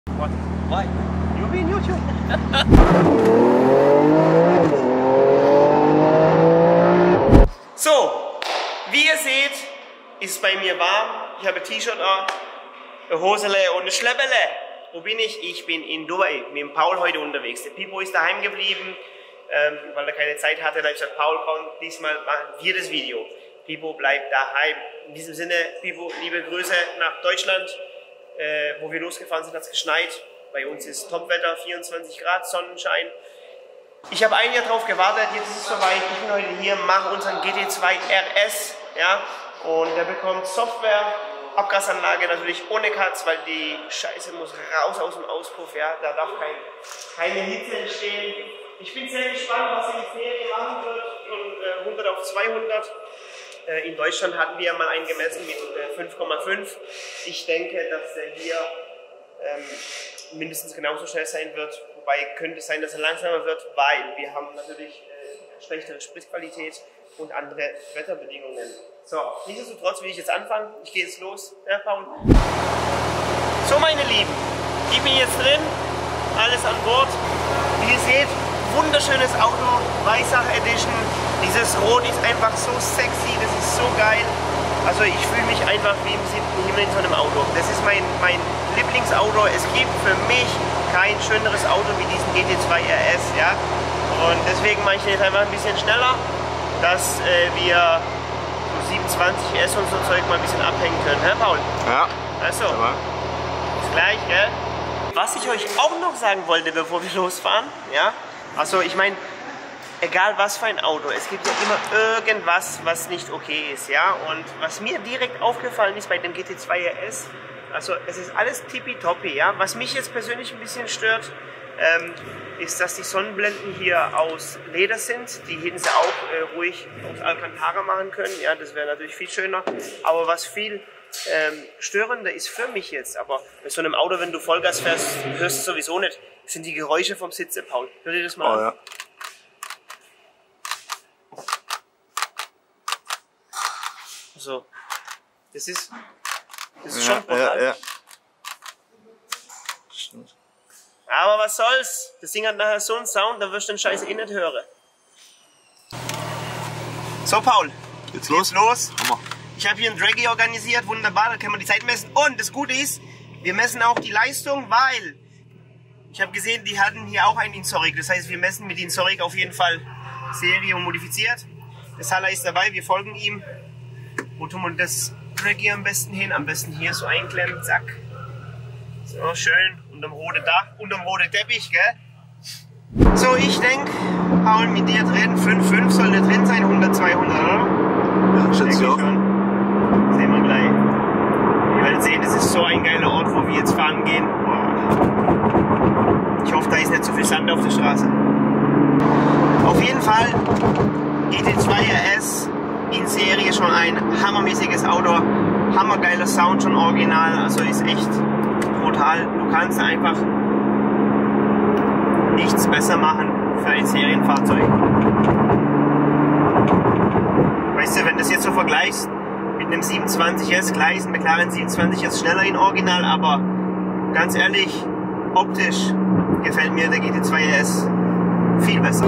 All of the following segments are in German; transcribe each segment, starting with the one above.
What? Why? You be in YouTube. So, wie ihr seht, ist es bei mir warm. Ich habe ein T-Shirt an, eine Hosele und eine Schleppele. Wo bin ich? Ich bin in Dubai mit dem Paul heute unterwegs. Der Pipo ist daheim geblieben, weil er keine Zeit hatte. Da habe ich gesagt, Paul, komm, diesmal machen wir das Video. Pipo bleibt daheim. In diesem Sinne, Pipo, liebe Grüße nach Deutschland. Wo wir losgefahren sind, hat es geschneit. Bei uns ist Topwetter, 24 Grad, Sonnenschein. Ich habe ein Jahr drauf gewartet, jetzt ist es soweit. Ich bin heute hier, mache unseren GT2 RS. Ja, und der bekommt Software, Abgasanlage natürlich ohne Katz, weil die Scheiße muss raus aus dem Auspuff. Ja, da darf keine Hitze entstehen. Ich bin sehr gespannt, was er in Serie machen wird. Von 100 auf 200. In Deutschland hatten wir mal einen gemessen mit 5,5. Ich denke, dass der hier mindestens genauso schnell sein wird. Wobei könnte es sein, dass er langsamer wird, weil wir haben natürlich schlechtere Spritqualität und andere Wetterbedingungen. So, nichtsdestotrotz will ich jetzt anfangen. Ich gehe jetzt los. Ja, Paul. So, meine Lieben, ich bin jetzt drin. Alles an Bord. Wie ihr seht, wunderschönes Auto, Weissach Edition. Dieses Rot ist einfach so sexy, das ist so geil. Also ich fühle mich einfach wie im 7. Himmel in so einem Auto. Das ist mein Lieblingsauto. Es gibt für mich kein schöneres Auto wie diesen GT2 RS. Ja? Und deswegen mache ich den jetzt einfach ein bisschen schneller, dass wir so 27 S und so Zeug mal ein bisschen abhängen können. Hä, Paul? Ja. Also, bis gleich, gell? Was ich euch auch noch sagen wollte, bevor wir losfahren, ja, also ich meine, egal was für ein Auto, es gibt ja immer irgendwas, was nicht okay ist, ja, und was mir direkt aufgefallen ist bei dem GT2 RS, also es ist alles tippitoppi, ja, was mich jetzt persönlich ein bisschen stört, ist, dass die Sonnenblenden hier aus Leder sind, die hätten sie auch ruhig aus Alcantara machen können, ja, das wäre natürlich viel schöner, aber was viel störender ist für mich jetzt, aber bei so einem Auto, wenn du Vollgas fährst, hörst du sowieso nicht, sind die Geräusche vom Sitze, Paul. Hör dir das mal an. Ja. So, das ist schon brutal. Ja. Stimmt. Aber was soll's, das Ding hat nachher so einen Sound, da wirst du den Scheiß eh nicht hören. So, Paul, geht's los? Hammer. Ich habe hier einen Draggy organisiert, wunderbar, da können wir die Zeit messen. Und das Gute ist, wir messen auch die Leistung, weil ich habe gesehen, die hatten hier auch einen Insoric. Das heißt, wir messen mit Insoric auf jeden Fall Serie und modifiziert. Das Haller ist dabei, wir folgen ihm. Wo tun wir das Draggy am besten hin? Am besten hier so einklemmen, zack. So, schön, unterm roten Dach, unterm roten Teppich, gell? So, ich denke, Paul, mit dir drin, 5,5 soll der drin sein, 100, 200, oder? Ja, schätze ich auch. Sehen wir gleich. Ihr werdet sehen, das ist so ein geiler Ort, wo wir jetzt fahren gehen. Boah. Ich hoffe, da ist nicht so viel Sand auf der Straße. Auf jeden Fall, GT2 RS in Serie schon ein hammermäßiges Auto. Hammergeiler Sound, schon original. Also ist echt brutal. Du kannst einfach nichts besser machen für ein Serienfahrzeug. Weißt du, wenn du das jetzt so vergleichst mit einem 27S, gleich ist ein McLaren 27S schneller in Original, aber ganz ehrlich, optisch gefällt mir der GT2 RS viel besser.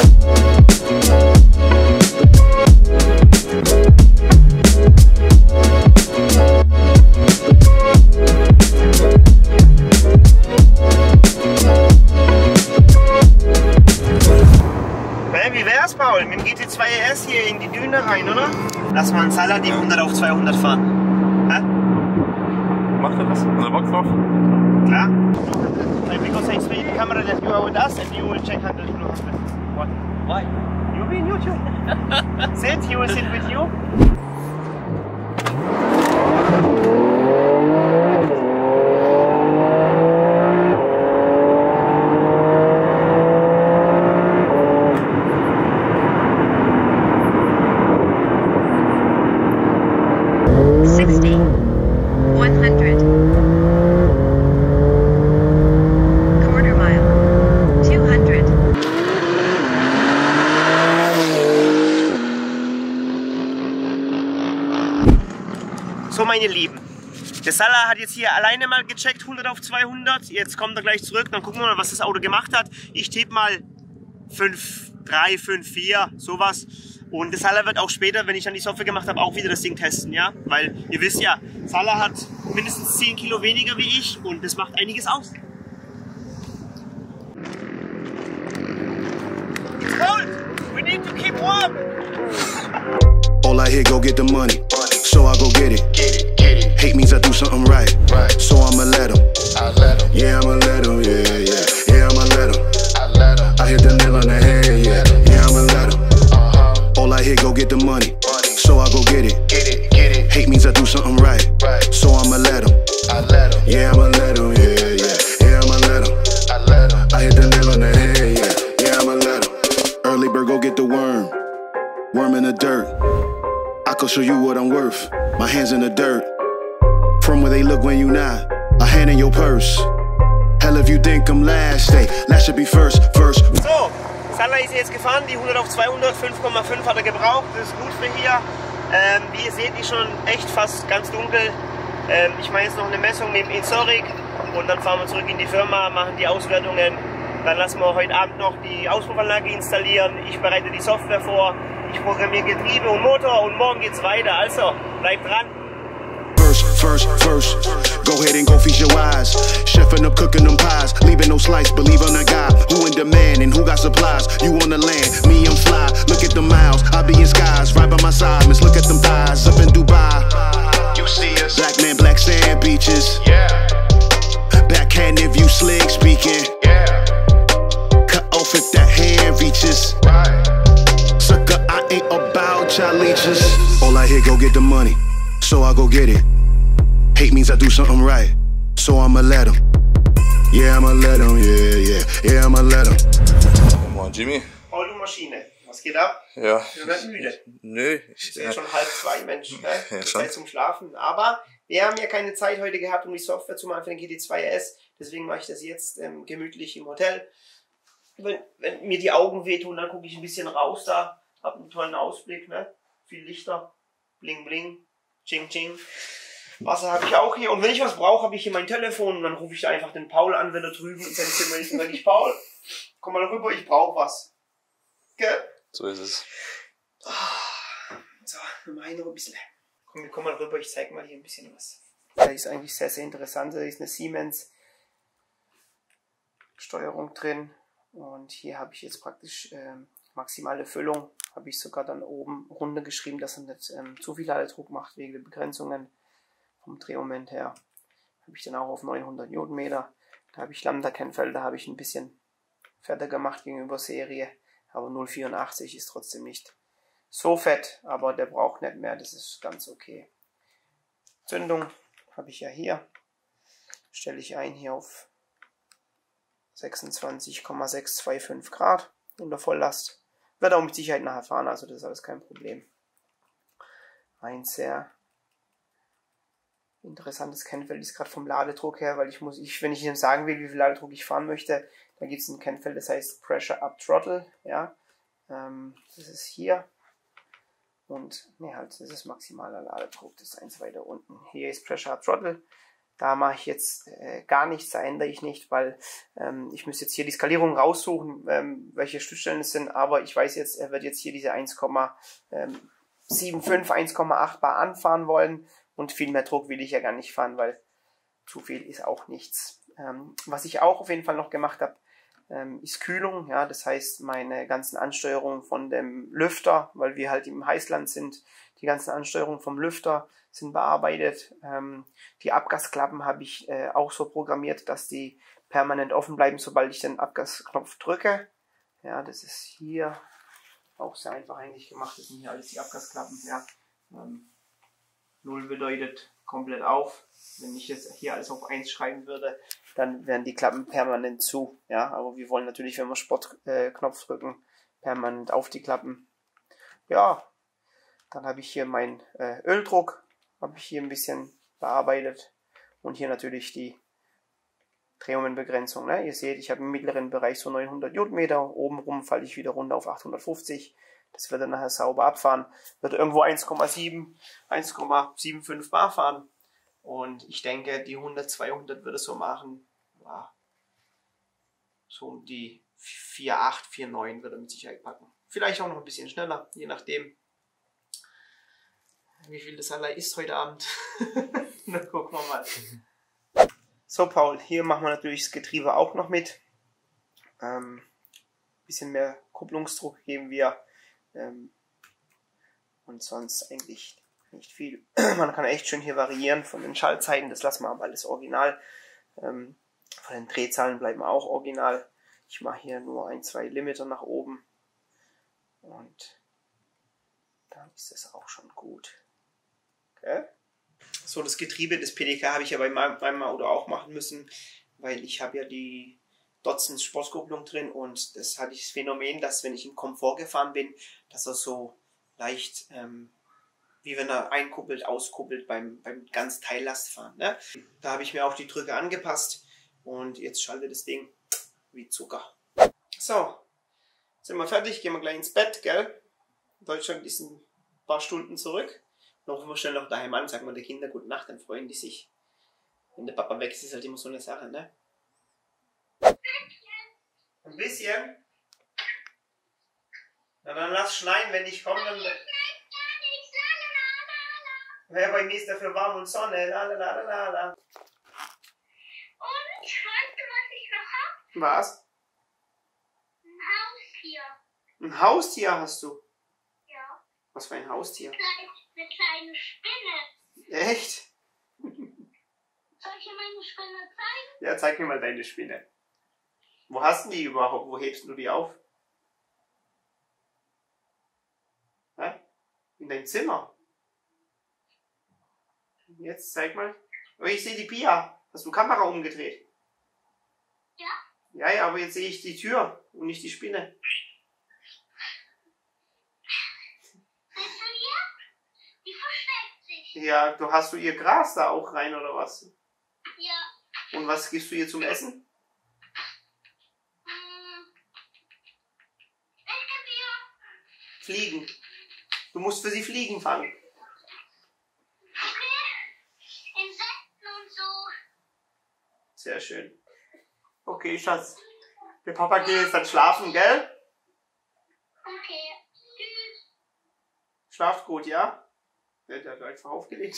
Wie wär's, Paul? Mit dem GT2 RS hier in die Düne rein, oder? Lass mal einen Salat die 100 auf 200 fahren. Hä? Macht er das? Hat er Bock drauf? Klar. Because I explained the camera that you are with us and you will check 100 kilometers. What? Why? You'll be in YouTube. Sit, he will sit with you. So, meine Lieben, Der Salah hat jetzt hier alleine mal gecheckt, 100 auf 200. Jetzt kommt er gleich zurück, dann gucken wir mal, was das Auto gemacht hat. Ich tippe mal 5,3, 5,4, sowas. Und der Salah wird auch später, wenn ich dann die Software gemacht habe, auch wieder das Ding testen, ja? Weil ihr wisst ja, Salah hat mindestens 10 Kilo weniger wie ich und das macht einiges aus. It's cold! We need to keep warm! All I hear, go get the money. So I go get it. Hate means I do something right. So I'ma let him. Yeah, I'ma let him. Yeah, I'ma let him. I hit the nail on the head. Yeah, I'ma let him. All I hear, go get the money. So I go get it. Hate means I do something right. So I'ma let him. Yeah, I'ma let him. Yeah, I'ma let him. I hit the nail on the head. Yeah, I'ma let him. Early bird, go get the worm. Worm in the dirt. I can show you what I'm worth. My hands in the dirt. From where they look when you not. A hand in your purse. Hell if you think I'm last, hey, last should be first. So, Salah ist jetzt gefahren, die 100 auf 200, 5,5 hat er gebraucht, das ist gut für hier. Wie ihr seht, ist schon echt fast ganz dunkel. Ich mache jetzt noch eine Messung mit dem Insorik und dann fahren wir zurück in die Firma, machen die Auswertungen. Dann lassen wir heute Abend noch die Auspuffanlage installieren. Ich bereite die Software vor, ich programmiere Getriebe und Motor und morgen geht's weiter. Also, bleibt dran. First, go ahead and go feast your eyes. Chefing up, cooking them pies, leaving no slice. Believe on a guy who in demand and who got supplies. You on the land, me I'm fly. Look at the miles, I be in skies. Right by my side, miss. Look at them thighs up in Dubai. You see us, black man, black sand beaches. Yeah. Backhand if you slick speaking. Yeah. Cut off if that hand reaches. Right. Sucker, I ain't about y'all leeches. All I hear, go get the money. So I go get it. Hate means I do something right. So I'ma let him. Yeah, I'ma let him. Yeah, I'ma let him. Moin Jimmy. Oh, du Maschine. Was geht ab? Ja. Du bist müde. Nö. Es ist ja schon 1:30, Mensch. Ne? Ja, Zeit zum Schlafen. Aber wir haben ja keine Zeit heute gehabt, um die Software zu machen für den GT2 RS. Deswegen mache ich das jetzt gemütlich im Hotel. Wenn mir die Augen wehtun, dann gucke ich ein bisschen raus da. Hab einen tollen Ausblick. Ne? Viel Lichter. Bling, bling. Ching, ching. Wasser habe ich auch hier. Und wenn ich was brauche, habe ich hier mein Telefon. Und dann rufe ich einfach den Paul an, wenn er drüben in seinem Zimmer ist. Und sage ich, Paul, komm mal rüber, ich brauche was. Gell? So ist es. So, wir machen noch ein bisschen. Komm mal rüber, ich zeige mal hier ein bisschen was. Das ist eigentlich sehr, sehr interessant. Da ist eine Siemens Steuerung drin. Und hier habe ich jetzt praktisch maximale Füllung. Habe ich sogar dann oben runtergeschrieben, dass er nicht zu viel Ladedruck macht wegen der Begrenzungen vom Drehmoment her. Habe ich dann auch auf 900 Newtonmeter. Da habe ich Lambda-Kennfelder, habe ich ein bisschen fetter gemacht gegenüber Serie. Aber 0,84 ist trotzdem nicht so fett, aber der braucht nicht mehr, das ist ganz okay. Zündung habe ich ja hier. Stelle ich ein hier auf 26,625 Grad unter Volllast. Wird auch mit Sicherheit nachher fahren, also das ist alles kein Problem. Ein sehr interessantes Kennfeld ist gerade vom Ladedruck her, weil wenn ich Ihnen sagen will, wie viel Ladedruck ich fahren möchte, da gibt es ein Kennfeld, das heißt Pressure Up Throttle, ja. Das ist hier und das ist maximaler Ladedruck, das ist eins weiter unten. Hier ist Pressure Up Throttle. Da mache ich jetzt gar nichts, da ändere ich nicht, weil ich müsste jetzt hier die Skalierung raussuchen, welche Stützstellen es sind, aber ich weiß jetzt, er wird jetzt hier diese 1,75, 1,8 Bar anfahren wollen und viel mehr Druck will ich ja gar nicht fahren, weil zu viel ist auch nichts. Was ich auch auf jeden Fall noch gemacht habe, ist Kühlung, ja, das heißt meine ganzen Ansteuerungen von dem Lüfter, weil wir halt im Heißland sind, die ganzen Ansteuerungen vom Lüfter sind bearbeitet. Die Abgasklappen habe ich auch so programmiert, dass die permanent offen bleiben, sobald ich den Abgasknopf drücke. Ja, das ist hier auch sehr einfach eigentlich gemacht. Das sind hier alles die Abgasklappen. Ja. 0 bedeutet komplett auf. Wenn ich jetzt hier alles auf 1 schreiben würde, dann wären die Klappen permanent zu. Ja, aber wir wollen natürlich, wenn wir Sportknopf drücken, permanent auf die Klappen. Ja, dann habe ich hier meinen Öldruck, habe ich hier ein bisschen bearbeitet und hier natürlich die Drehmomentbegrenzung. Ne? Ihr seht, ich habe im mittleren Bereich so 900 Newtonmeter, obenrum falle ich wieder runter auf 850. Das wird dann nachher sauber abfahren, wird irgendwo 1,7, 1,75 Bar fahren. Und ich denke, die 100, 200 würde es so machen. Ja, so um die 4,8, 4,9 würde er mit Sicherheit packen. Vielleicht auch noch ein bisschen schneller, je nachdem, wie viel das allein ist heute Abend. Dann gucken wir mal. So, Paul, hier machen wir natürlich das Getriebe auch noch mit. Bisschen mehr Kupplungsdruck geben wir. Und sonst eigentlich nicht viel. Man kann echt schön hier variieren von den Schaltzeiten. Das lassen wir aber alles original. Von den Drehzahlen bleiben wir auch original. Ich mache hier nur 1-2 Limiter nach oben. Und dann ist das auch schon gut. Okay. So, das Getriebe, das PDK habe ich ja bei meinem Auto auch machen müssen, weil ich habe ja die Dotzens Sportkupplung drin und das hatte ich das Phänomen, dass wenn ich in Komfort gefahren bin, dass er so leicht, wie wenn er einkuppelt, auskuppelt beim ganz Teillastfahren. Ne? Da habe ich mir auch die Drücke angepasst und jetzt schaltet das Ding wie Zucker. So, sind wir fertig, gehen wir gleich ins Bett, gell? In Deutschland ist ein paar Stunden zurück. Dann rufen wir schnell noch daheim an, sagen wir den Kindern gute Nacht, dann freuen die sich. Wenn der Papa weg ist, ist halt immer so eine Sache, ne? Ein bisschen? Na dann lass schneien, wenn ich komme, dann... Ja, bei mir ist dafür warm und Sonne, lalalala. Und, weißt du, was ich noch hab? Was? Ein Haustier. Ein Haustier hast du? Ja. Was für ein Haustier? Eine kleine Spinne. Echt? Soll ich dir meine Spinne zeigen? Ja, zeig mir mal deine Spinne. Wo hast du die überhaupt? Wo hebst du die auf? Ja? In deinem Zimmer? Jetzt zeig mal. Oh, ich sehe die Pia. Hast du Kamera umgedreht? Ja. Ja, aber jetzt sehe ich die Tür und nicht die Spinne. Siehst du hier? Die versteckt sich. Ja, hast du ihr Gras da auch rein oder was? Ja. Und was gibst du ihr zum Essen? Ich gebe ihr Fliegen. Du musst für sie Fliegen fangen. Insekten und so. Sehr schön. Okay, Schatz. Der Papa geht jetzt dann schlafen, gell? Okay. Tschüss. Schlaft gut, ja? Der hat einfach aufgelegt.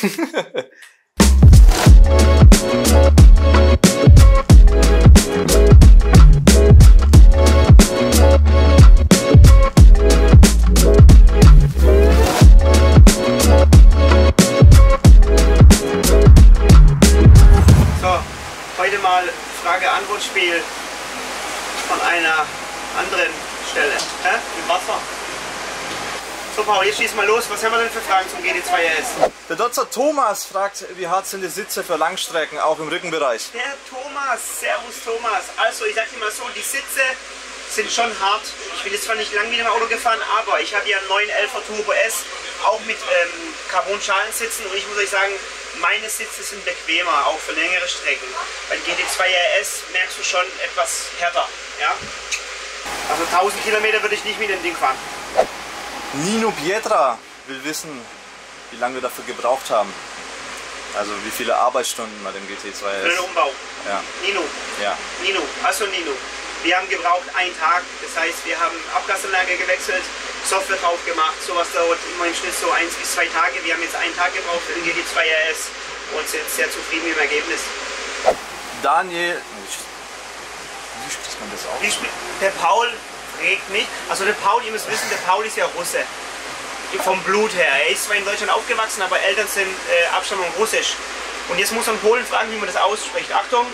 So, heute mal Frage-Antwort-Spiel von einer anderen Stelle. Im Wasser. So, Paul, jetzt schieß mal los. Was haben wir denn für Fragen zum GT2 RS? Der Dotzer Thomas fragt, wie hart sind die Sitze für Langstrecken, auch im Rückenbereich? Der Thomas, servus Thomas. Also ich sag dir mal so, die Sitze sind schon hart. Ich bin jetzt zwar nicht lang mit dem Auto gefahren, aber ich habe ja einen 911er Turbo S, auch mit Carbon-Schalensitzen und ich muss euch sagen, meine Sitze sind bequemer, auch für längere Strecken. Beim GT2 RS merkst du schon etwas härter. Ja? Also 1000 Kilometer würde ich nicht mit dem Ding fahren. Nino Pietra will wissen, wie lange wir dafür gebraucht haben. Also wie viele Arbeitsstunden bei dem GT2 Für den RS. Umbau. Ja. Nino. Ja. Nino. Also Nino. Wir haben gebraucht einen Tag. Das heißt, wir haben Abgasanlage gewechselt, Software drauf gemacht. Sowas dauert immer im Schnitt so 1 bis 2 Tage. Wir haben jetzt einen Tag gebraucht für den GT2 RS und sind sehr zufrieden mit dem Ergebnis. Daniel, wie spricht man das aus? Der Paul fragt mich. Also der Paul, ihr müsst wissen, der Paul ist ja Russe. Vom Blut her. Er ist zwar in Deutschland aufgewachsen, aber Eltern sind Abstammung russisch. Und jetzt muss man Polen fragen, wie man das ausspricht. Achtung!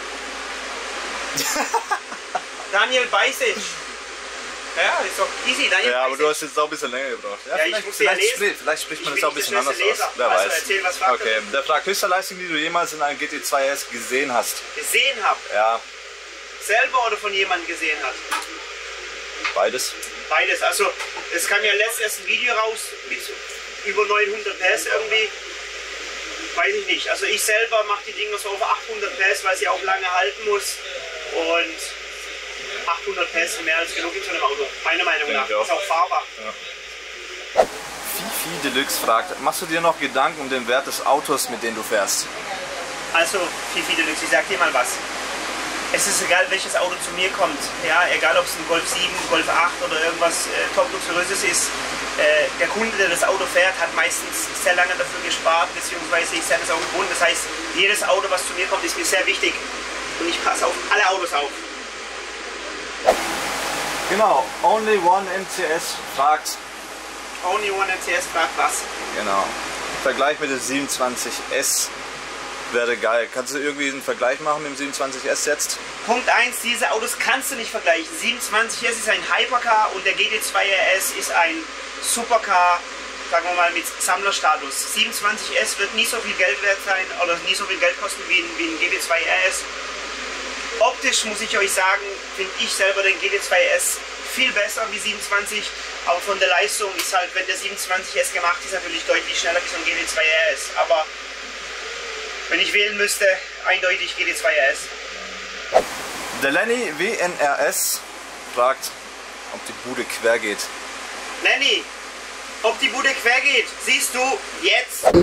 Daniel Bajsic. Ja, ist doch easy. Daniel Ja, aber Bajsic. du hast jetzt auch ein bisschen länger gebraucht. Ja, Ja, ich muss ja lesen. vielleicht spricht man Ich das auch bin ein nicht bisschen der anders schnellste aus. Leser. Wer Also weiß. erzähl, was fragt Okay, er? der fragt höchste Leistung, die du jemals in einem GT2 RS gesehen hast. Gesehen habe. Ja, Selber oder von jemandem gesehen hat. beides. Beides. Also es kam ja letztens erst ein Video raus mit über 900 PS irgendwie. Weiß ich nicht. Also ich selber mache die Dinger so auf 800 PS, weil sie auch lange halten muss. Und 800 PS sind mehr als genug in so einem Auto. Meiner Meinung nach. ich auch. Ist auch fahrbar. Fifi Deluxe fragt, machst du dir noch Gedanken um den Wert des Autos, mit dem du fährst? Also, Fifi Deluxe, ich sag dir mal was. Es ist egal, welches Auto zu mir kommt. Ja, egal, ob es ein Golf 7, Golf 8 oder irgendwas top luxuriöses ist. Der Kunde, der das Auto fährt, hat meistens sehr lange dafür gespart, beziehungsweise ich sage es auch gewohnt. Das heißt, jedes Auto, was zu mir kommt, ist mir sehr wichtig. Und ich passe auf alle Autos auf. Genau, Only One MCS fragt. Only One MCS fragt was? Genau. Vergleich mit dem 27S wäre geil. Kannst du irgendwie einen Vergleich machen mit dem 27S jetzt? Punkt 1, diese Autos kannst du nicht vergleichen. 27S ist ein Hypercar und der GT2 RS ist ein Supercar, sagen wir mal, mit Sammlerstatus. 27S wird nie so viel Geld wert sein oder nie so viel Geld kosten wie ein GT2 RS. Optisch muss ich euch sagen, finde ich selber den GT2 RS viel besser wie 27, aber von der Leistung ist halt, wenn der 27S gemacht ist, natürlich deutlich schneller wie so ein GT2 RS. Aber wenn ich wählen müsste, eindeutig GT2 RS. Der Lenny WNRS fragt, ob die Bude quer geht. Lenny, ob die Bude quer geht, siehst du jetzt.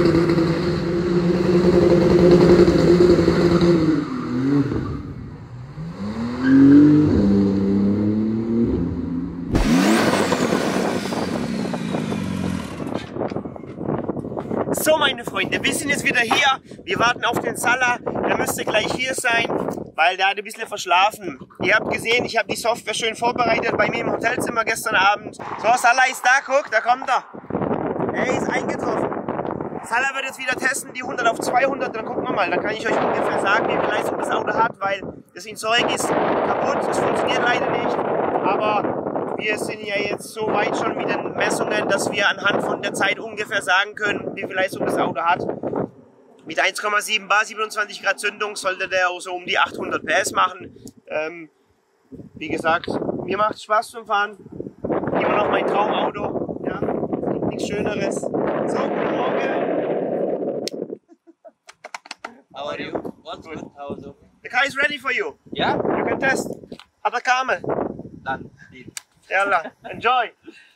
So, meine Freunde, wir sind jetzt wieder hier. Wir warten auf den Salah. Der müsste gleich hier sein, weil der hat ein bisschen verschlafen. Ihr habt gesehen, ich habe die Software schön vorbereitet bei mir im Hotelzimmer gestern Abend. So, Salah ist da, guck, da kommt er. Er ist eingetroffen. Salah wird jetzt wieder testen, die 100 auf 200, dann gucken wir mal. Dann kann ich euch ungefähr sagen, wie viel Leistung das Auto hat, weil das Zeug ist kaputt, es funktioniert leider nicht. Aber wir sind ja jetzt so weit schon mit den Messungen, dass wir anhand von der Zeit ungefähr sagen können, wie viel Leistung das Auto hat. Mit 1,7 Bar, 27 Grad Zündung sollte der so um die 800 PS machen. Wie gesagt, mir macht es Spaß zum Fahren. Immer noch mein Traumauto. Ja, es gibt nichts Schöneres. So, guten Morgen. How are you? What's good? How's it? The car is ready for you. Yeah? You can test. Atacama. Done. Deal. Yalla, enjoy.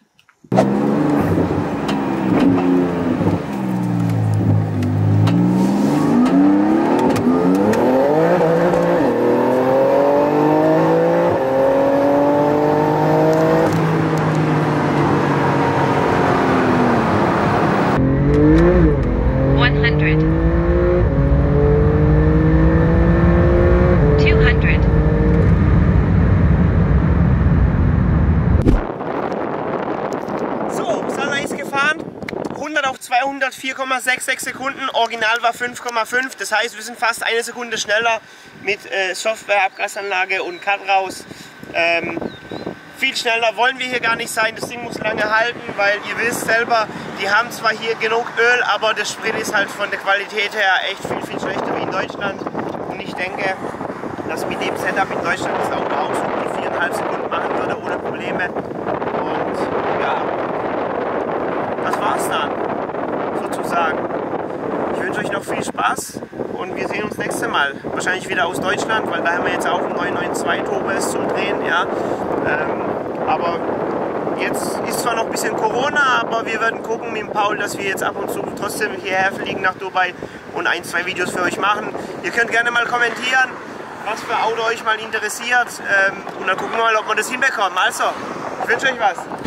Auf 200, 4,66 Sekunden, Original war 5,5, das heißt wir sind fast eine Sekunde schneller mit Software, Abgasanlage und Cut raus. Viel schneller wollen wir hier gar nicht sein, das Ding muss lange halten, weil ihr wisst selber, die haben zwar hier genug Öl, aber der Sprit ist halt von der Qualität her echt viel schlechter wie in Deutschland. Und ich denke, dass mit dem Setup in Deutschland das Auto auch so die 4,5 Sekunden machen würde ohne Probleme. Und ja, das war's dann. Sozusagen. Ich wünsche euch noch viel Spaß und wir sehen uns nächstes Mal. Wahrscheinlich wieder aus Deutschland, weil da haben wir jetzt auch einen 992 Turbo S zum Drehen. Ja. Aber jetzt ist zwar noch ein bisschen Corona, aber wir werden gucken mit dem Paul, dass wir jetzt ab und zu trotzdem hierher fliegen nach Dubai und 1, 2 Videos für euch machen. Ihr könnt gerne mal kommentieren, was für Auto euch mal interessiert und dann gucken wir mal, ob wir das hinbekommen. Also, ich wünsche euch was.